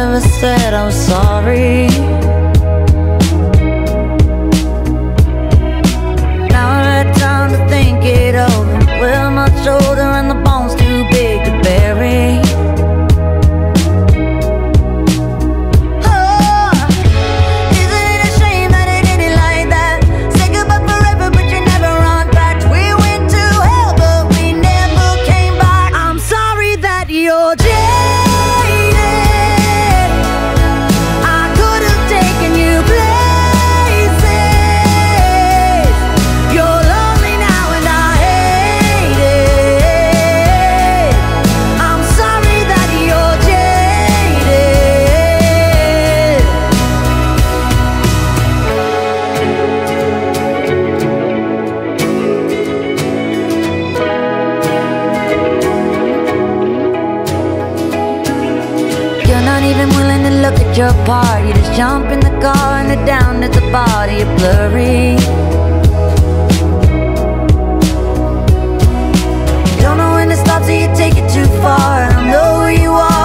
ever said I was sorry. Now I had time to think it over. We're much older and the bone's too big to bury. Your part, you just jump in the car and head down to the body, you're blurry. You don't know when to stop, so you take it too far. I don't know who you are,